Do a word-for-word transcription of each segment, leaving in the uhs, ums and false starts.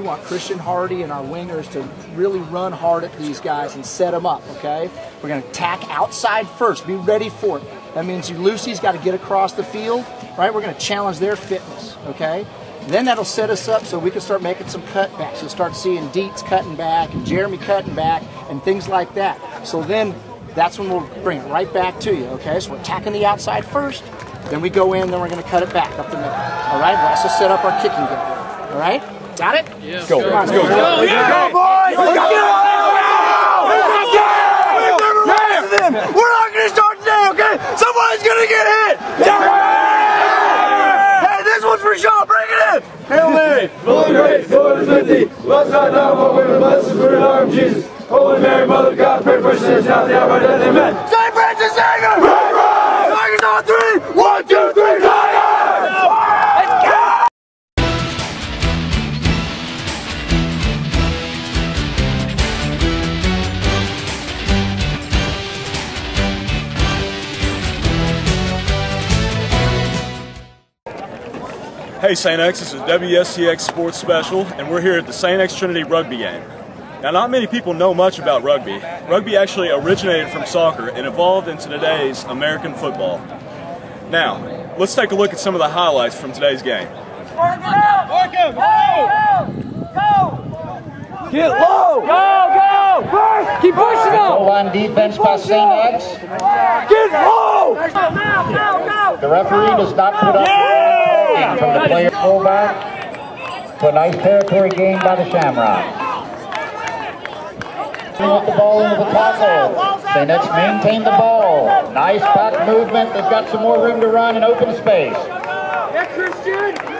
want Christian Hardy and our wingers to really run hard at these guys and set them up, okay? We're going to attack outside first. Be ready for it. That means your Lucy's got to get across the field, right? We're going to challenge their fitness, okay? Then that'll set us up so we can start making some cutbacks. You'll start seeing Dietz cutting back and Jeremy cutting back and things like that. So then that's when we'll bring it right back to you, okay? So we're attacking the outside first, then we go in, then we're going to cut it back up the middle, all right? We'll also set up our kicking game, all right? Got it? Yeah. Let's go. Let's go. Let's go. Let's go. go. Yeah. Go, boys! Let's go! We're not going to start today, okay? Somebody's going to get hit! Hey, this one's for Shaw. Bring it in! Hail Mary! Full of grace, Lord is with thee. Blessed art thou among women, blessed is the fruit of thy womb, Jesus. Holy Mary, Mother of God, pray for us sinners now at the hour of our death. Amen. Saint Francis Xavier! Right, right! Tigers on three! One, two, three, Tigers! Let's go! Hey Saint X, this is W S T X Sports Special, and we're here at the Saint X Trinity Rugby game. Now, not many people know much about rugby. Rugby actually originated from soccer and evolved into today's American football. Now, let's take a look at some of the highlights from today's game. Work it out! Work it! Go! Go! Get low! Go, go! Push! Keep pushing them! Goal on defense by Saint X. Get low! Go, go, go! The referee does not put up Yeah! from the player fullback to a nice territory gain by the Shamrocks. With the ball into the tackle. Saint X maintain the ball. Nice back movement. They've got some more room to run and open space. Yeah, Christian!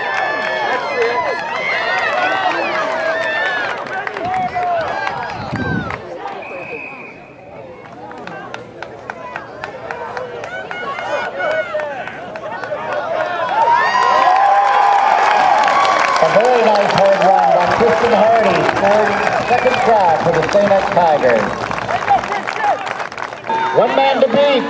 A very nice hard run by Christian Hardy. Scored second try for the Saint X Tigers. One man to beat.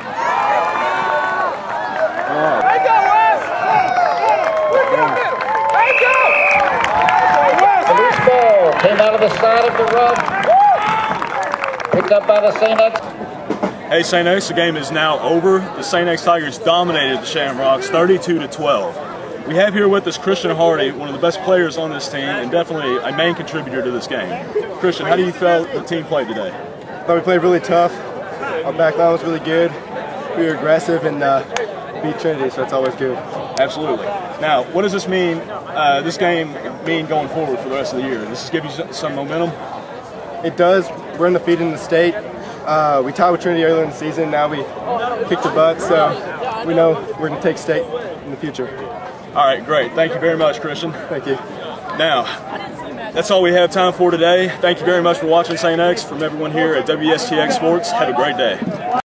The loose ball came out of the side of the rug. Picked up by the Saint X. Hey Saint X, the game is now over. The Saint X Tigers dominated the Shamrocks thirty-two to twelve. We have here with us Christian Hardy, one of the best players on this team and definitely a main contributor to this game. Christian, how do you feel the team played today? I thought we played really tough. Our back line was really good. We were aggressive and uh, beat Trinity, so that's always good. Absolutely. Now, what does this mean, uh, this game mean going forward for the rest of the year? Does this give you some momentum? It does. We're undefeated in the state. Uh, we tied with Trinity earlier in the season. Now we kicked the butt, so we know we're going to take state in the future. All right, great. Thank you very much, Christian. Thank you. Now, that's all we have time for today. Thank you very much for watching Saint X. From everyone here at W S T X Sports, have a great day.